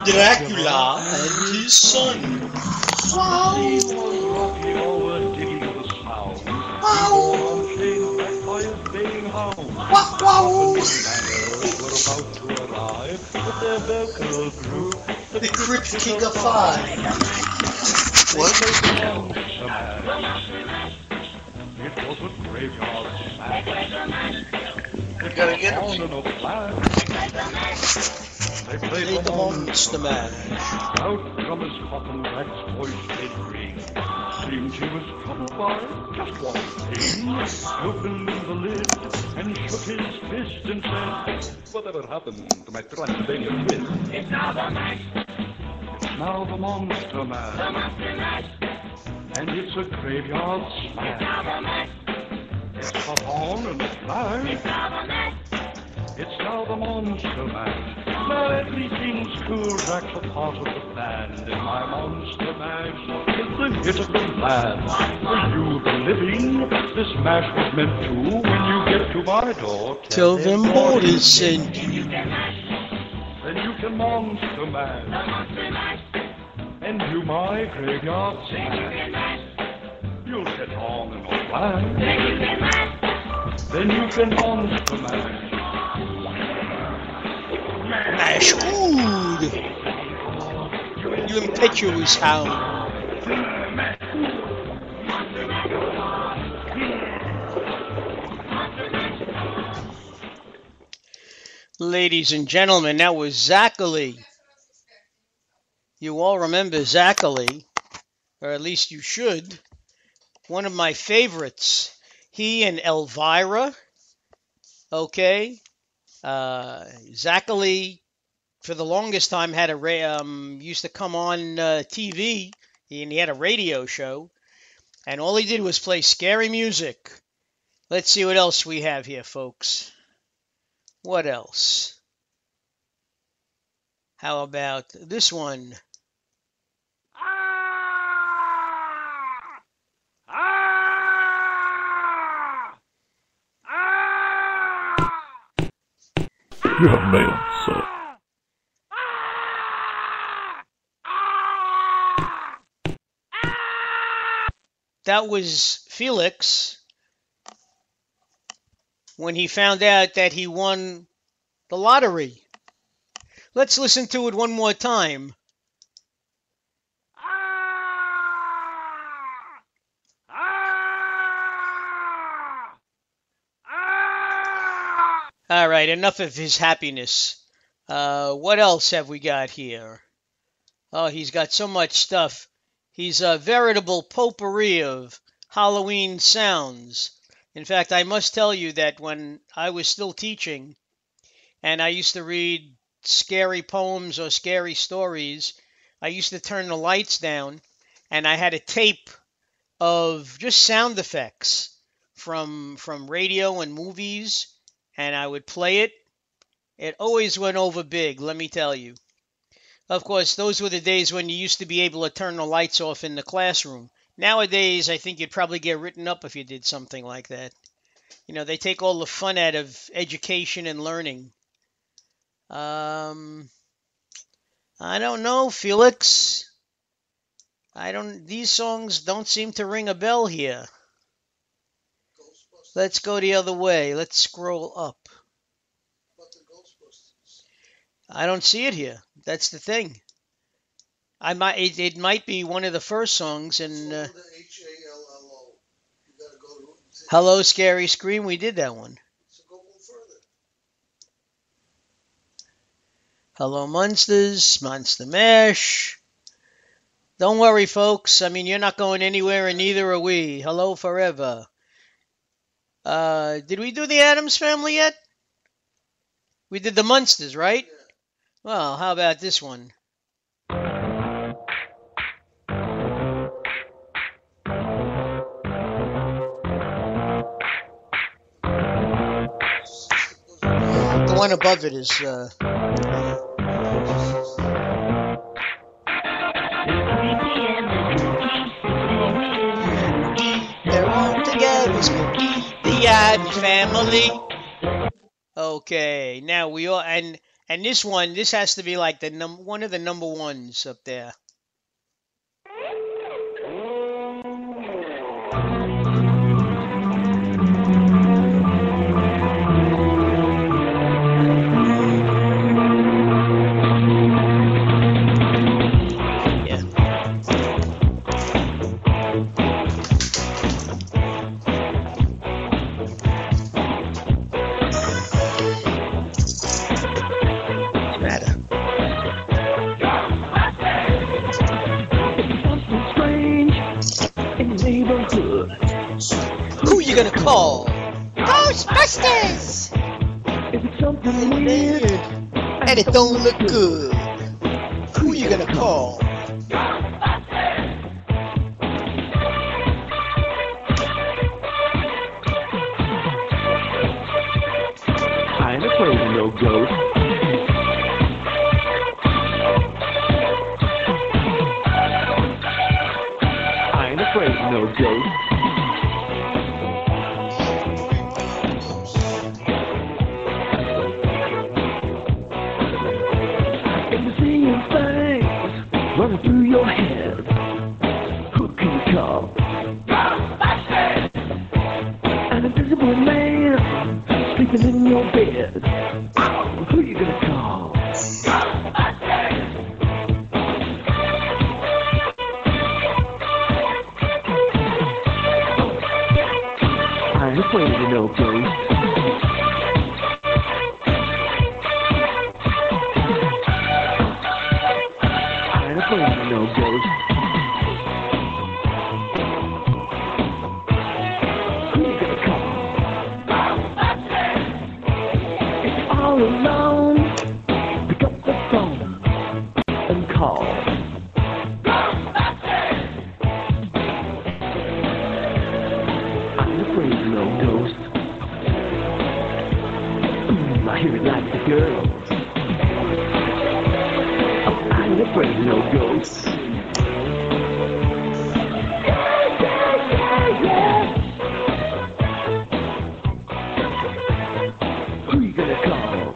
Dracula and his son. Wow. He was rocking over digging the sound. Wow. Unchained back by his baying hound. Wow, wow. Banners were about to arrive, but their vocal group, The Crypt King of Five. What? It was a graveyard smash. You gotta get On him. and a flash. They played Played the Monster Monster Mash. Out from his coffin, Rex's voice did ring. Seemed he was troubled by just one thing. Opened the lid and shook his fist and said, "Whatever happened to my Transylvania twist? It's now the Mash. It's now the Monster Mash. The Monster Mash. And it's a graveyard smash. It's now the Mash. It's hot on and a flash. It's now the Mash. It's now the Monster Mash. Now everything's cool, Jack's a part of the band. And my Monster Mash is the hit of the land. For you, the living, this mash was meant to. When you get to my door, Tell them boarders sent you. then you can Monster Mash. And do my graveyard smash. You'll get on and a flash. Then you can Monster Mash. Mash good. You impetuous hound. Ladies and gentlemen, that was Zachary. You all remember Zachary, or at least you should. One of my favorites. He and Elvira. Okay. Zachary, for the longest time, had used to come on TV, and he had a radio show, and all he did was play scary music. Let's see what else we have here, folks. What else? How about this one? You have mail, sir. That was Felix when he found out that he won the lottery. Let's listen to it one more time. All right, enough of his happiness. What else have we got here? Oh, he's got so much stuff. He's a veritable potpourri of Halloween sounds. In fact, I must tell you that when I was still teaching and I used to read scary poems or scary stories, I used to turn the lights down and I had a tape of just sound effects from radio and movies, and I would play it. It always went over big, let me tell you. Of course, those were the days when you used to be able to turn the lights off in the classroom. Nowadays, I think you'd probably get written up if you did something like that. You know, they take all the fun out of education and learning. I don't know, Felix. These songs don't seem to ring a bell here. Let's go the other way. Let's scroll up. I don't see it here. That's the thing. It might be one of the first songs. And Hello, Scary Scream. We did that one. Hello, Monsters. Monster Mash. Don't worry, folks. I mean, you're not going anywhere, and neither are we. Hello, forever. Did we do the Addams Family yet? We did the Munsters, right? Well, how about this one? The one above it is... They're all together, spooky, the Addams Family. Okay, now we all... And And this has to be like the one of the number ones up there. Who you gonna call? Ghostbusters! If it's something weird And it don't look good. Who you gonna call? I ain't afraid of no ghost. I ain't afraid of no ghost. If you're seeing things running through your head, who can you call? An invisible man sleeping in your bed. Who you gonna call? I ain't afraid of no ghost. I ain't afraid of no ghost. Who you gonna call? If you're all alone, pick up the phone and call. I ain't afraid of no ghost. I hear it like the girl. I ain't afraid of no ghosts. Who you gonna call?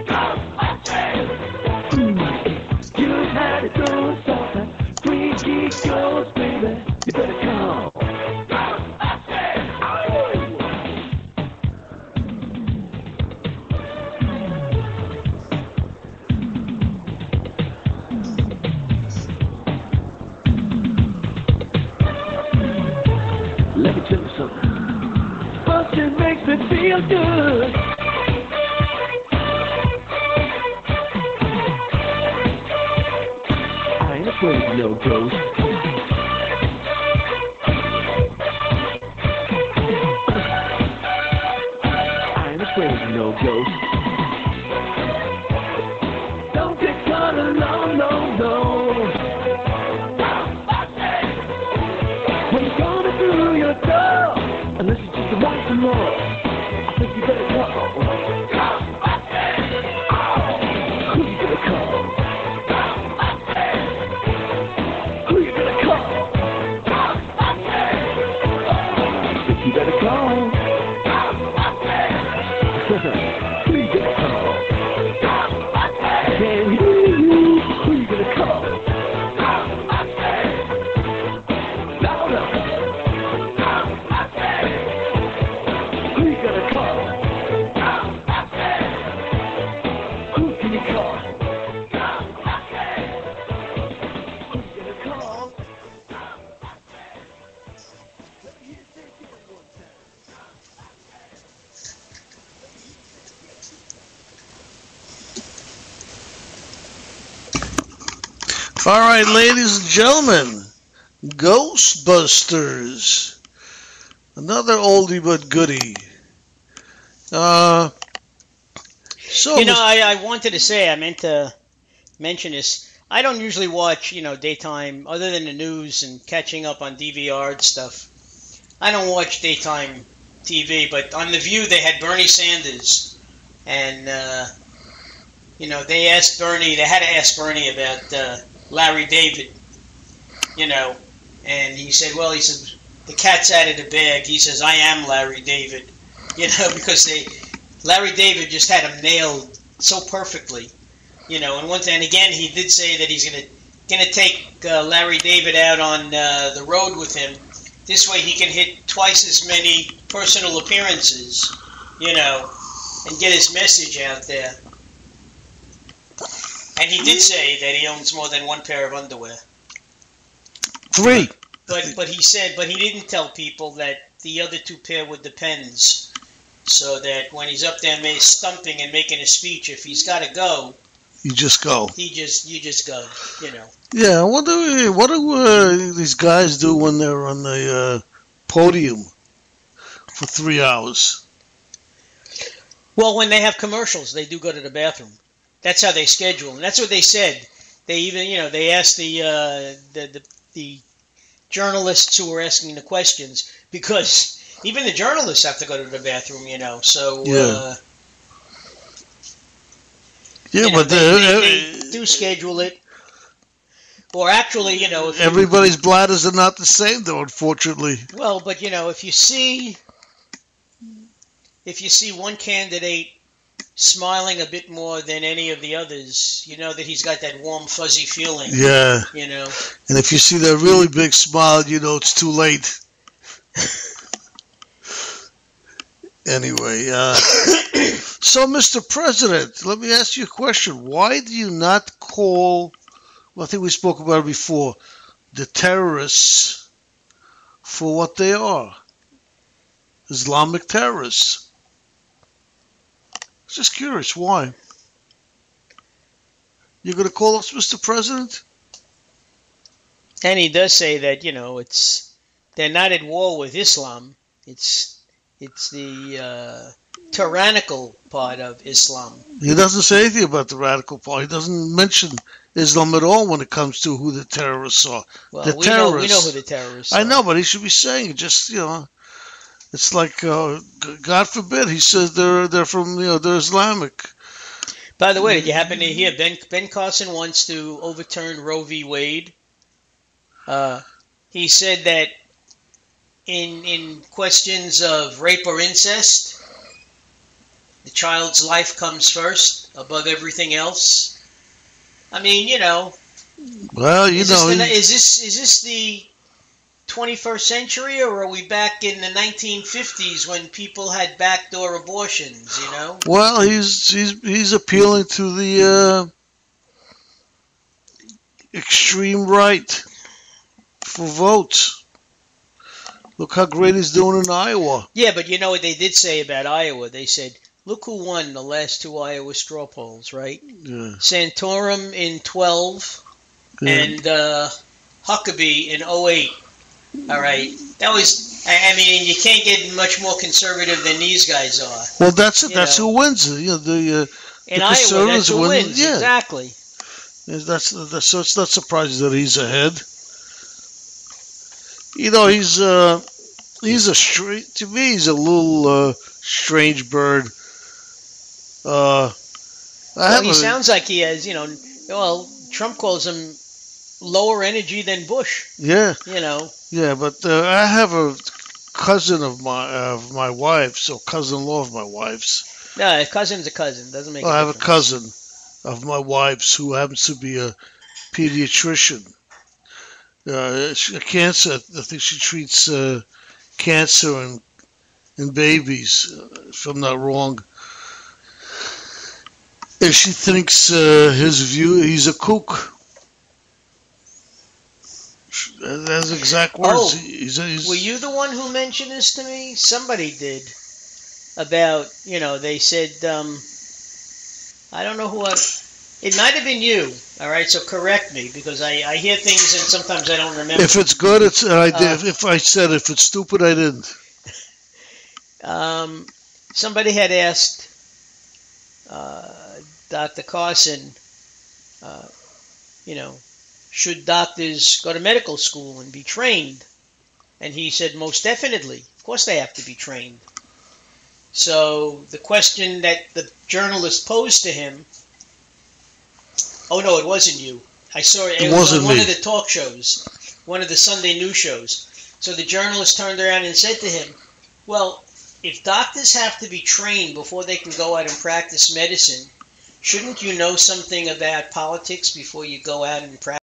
You had it go something. Freaky ghost, baby. You better call. Let me tell you something. Bustin' makes me feel good. I ain't afraid of no ghost. I ain't afraid of no ghost. Don't get caught alone, no. When you're coming through your door, unless you just want some more, I think you better call. Who you gonna call? Who you gonna call? I think you better call. Who you gonna call? I can't hear you. Who you gonna call? Louder. Who you gonna call? Who can you call? Who you gonna call? All right, ladies and gentlemen, Ghostbusters, another oldie but goodie. So You know, I wanted to say, I meant to mention this. I don't usually watch, daytime, other than the news and catching up on DVR and stuff. I don't watch daytime TV, but on The View they had Bernie Sanders. And, they asked Bernie, they had to ask Bernie about Larry David, and he said, the cat's out of the bag. He says, I am Larry David, because Larry David just had him nailed so perfectly, And one thing, and again, he did say that he's gonna take Larry David out on the road with him. This way, he can hit twice as many personal appearances, and get his message out there. And he did say that he owns more than one pair of underwear. 3. But he didn't tell people that the other 2 pair were Depends. So that when he's up there stumping and making a speech, if he's got to go, You just go. you just go, Yeah, what do these guys do when they're on the podium for 3 hours? Well, when they have commercials, they do go to the bathroom. That's how they schedule, and that's what they said. They even, they asked the journalists who were asking the questions, because even the journalists have to go to the bathroom, So Yeah. Yeah, but they do schedule it. Or actually, if everybody's bladders are not the same, though, unfortunately. well, but if you see one candidate smiling a bit more than any of the others, you know that he's got that warm, fuzzy feeling. Yeah. And if you see that really big smile, it's too late. Anyway, so Mr. President, let me ask you a question. Why do you not call, I think we spoke about it before, the terrorists for what they are? Islamic terrorists. Just curious, why? You're going to call us Mr. President? And he does say that, they're not at war with Islam. It's the tyrannical part of Islam. He doesn't say anything about the radical part. He doesn't mention Islam at all when it comes to who the terrorists are. Well, the we terrorists. know who the terrorists are. I know, but he should be saying it. Just it's like God forbid he says they're from they're Islamic. By the way, did you happen to hear Ben Carson wants to overturn Roe v. Wade? He said that in questions of rape or incest, the child's life comes first above everything else. I mean, Well, is this the 21st century, or are we back in the 1950s when people had backdoor abortions? Well, he's appealing to the extreme right for votes. Look how great he's doing in Iowa. Yeah, but you know what they did say about Iowa? They said, look who won the last 2 Iowa straw polls, right? Yeah. Santorum in 12 and Huckabee in 08. All right. That was, I mean, you can't get much more conservative than these guys are. Well, that's who wins. The in Iowa, that's who wins. Yeah. Exactly. So it's not surprising that he's ahead. He's to me, he's a little strange bird. He sounds like he has, Trump calls him lower energy than Bush. Yeah. Yeah, but I have a cousin of my wife's, or cousin-in-law of my wife's. No, a cousin's a cousin. Doesn't make. I have a cousin of my wife's who happens to be a pediatrician. Cancer. I think she treats cancer in babies, if I'm not wrong. And she thinks he's a kook. That's exact words. Oh, he's, were you the one who mentioned this to me? Somebody did. About, they said, I don't know who it might have been you. All right, so correct me, because I hear things and sometimes I don't remember. If it's good, it's I did. If I said if it's stupid, I didn't. Somebody had asked Dr. Carson, should doctors go to medical school and be trained? And he said, most definitely. Of course they have to be trained. So the question that the journalist posed to him, oh no, it wasn't you. I saw it. It was on one of the talk shows, one of the Sunday news shows. So the journalist turned around and said to him, well, if doctors have to be trained before they can go out and practice medicine, Shouldn't you know something about politics before you go out and practice?